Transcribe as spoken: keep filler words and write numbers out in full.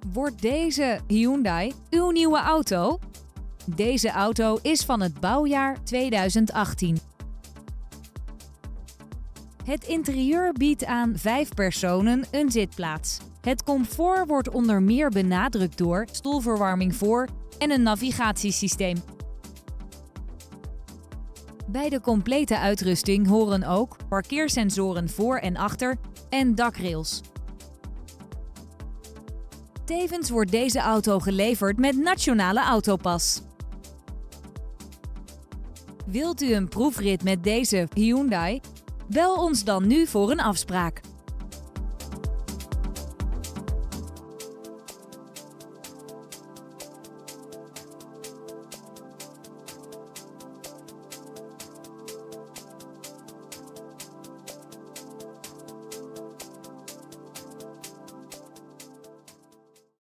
Wordt deze Hyundai uw nieuwe auto? Deze auto is van het bouwjaar tweeduizend achttien. Het interieur biedt aan vijf personen een zitplaats. Het comfort wordt onder meer benadrukt door stoelverwarming voor en een navigatiesysteem. Bij de complete uitrusting horen ook parkeersensoren voor en achter en dakrails. Tevens wordt deze auto geleverd met Nationale Autopas. Wilt u een proefrit met deze Hyundai? Bel ons dan nu voor een afspraak.